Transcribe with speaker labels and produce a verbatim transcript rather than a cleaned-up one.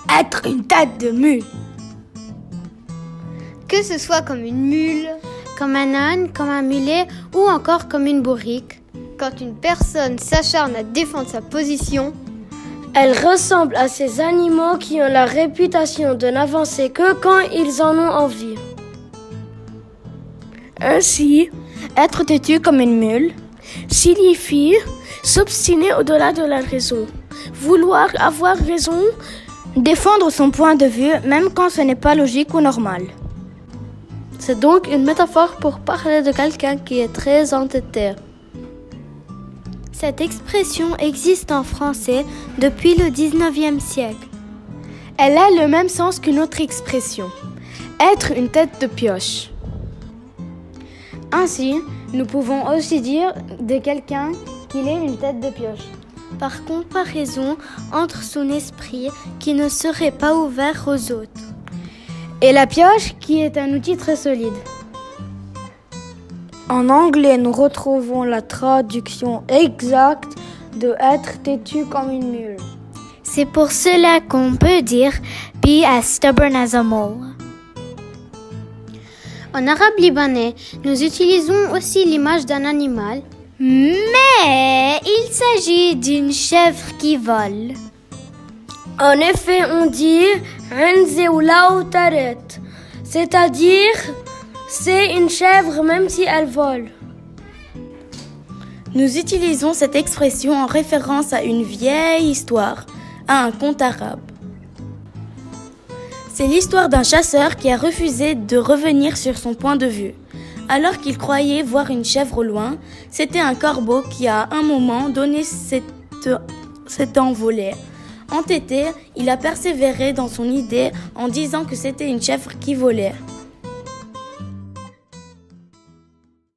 Speaker 1: Être une tête de mule.
Speaker 2: Que ce soit comme une mule, comme un âne, comme un mulet ou encore comme une bourrique. Quand une personne s'acharne à défendre sa position,
Speaker 1: elle ressemble à ces animaux qui ont la réputation de n'avancer que quand ils en ont envie. Ainsi, être têtu comme une mule signifie s'obstiner au-delà de la raison, vouloir avoir raison, défendre son point de vue même quand ce n'est pas logique ou normal.
Speaker 2: C'est donc une métaphore pour parler de quelqu'un qui est très entêté. Cette expression existe en français depuis le dix-neuvième siècle.
Speaker 1: Elle a le même sens qu'une autre expression, être une tête de pioche. Ainsi, nous pouvons aussi dire de quelqu'un qu'il est une tête de pioche.
Speaker 2: Par comparaison entre son esprit qui ne serait pas ouvert aux autres.
Speaker 1: Et la pioche qui est un outil très solide. En anglais, nous retrouvons la traduction exacte de être têtu comme une mule.
Speaker 2: C'est pour cela qu'on peut dire « be as stubborn as a mole ». En arabe libanais, nous utilisons aussi l'image d'un animal, mais il s'agit d'une chèvre qui vole.
Speaker 1: En effet, on dit « Renze ou laoutaret », c'est-à-dire c'est une chèvre même si elle vole. Nous utilisons cette expression en référence à une vieille histoire, à un conte arabe. C'est l'histoire d'un chasseur qui a refusé de revenir sur son point de vue. Alors qu'il croyait voir une chèvre au loin, c'était un corbeau qui à un moment donné s'est envolé. Entêté, il a persévéré dans son idée en disant que c'était une chèvre qui volait.